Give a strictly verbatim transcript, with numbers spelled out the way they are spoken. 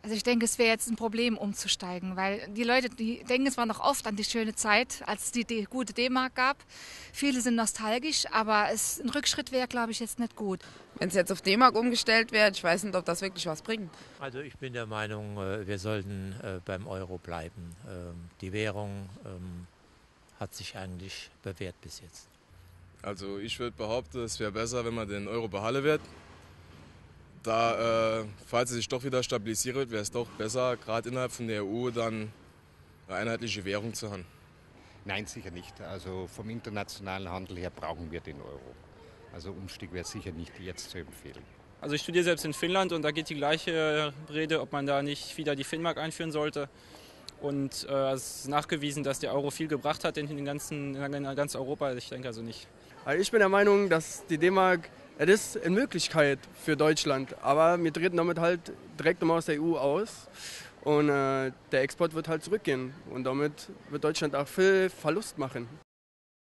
Also ich denke, es wäre jetzt ein Problem, umzusteigen, weil die Leute, die denken zwar noch oft an die schöne Zeit, als es die, die gute D-Mark gab. Viele sind nostalgisch, aber es, ein Rückschritt wäre, glaube ich, jetzt nicht gut. Wenn es jetzt auf D-Mark umgestellt wird, ich weiß nicht, ob das wirklich was bringt. Also ich bin der Meinung, wir sollten beim Euro bleiben. Die Währung hat sich eigentlich bewährt bis jetzt. Also ich würde behaupten, es wäre besser, wenn man den Euro behalten wird. Da, äh, falls es sich doch wieder stabilisiert wird, wäre es doch besser, gerade innerhalb von der E U dann eine einheitliche Währung zu haben. Nein, sicher nicht. Also vom internationalen Handel her brauchen wir den Euro. Also Umstieg wäre sicher nicht jetzt zu empfehlen. Also ich studiere selbst in Finnland und da geht die gleiche Rede, ob man da nicht wieder die Finnmark einführen sollte. Und äh, es ist nachgewiesen, dass der Euro viel gebracht hat in, den ganzen, in ganz Europa. Ich denke also nicht. Also ich bin der Meinung, dass die D-Mark, es ist eine Möglichkeit für Deutschland, aber wir treten damit halt direkt nochmal aus der E U aus und äh, der Export wird halt zurückgehen und damit wird Deutschland auch viel Verlust machen.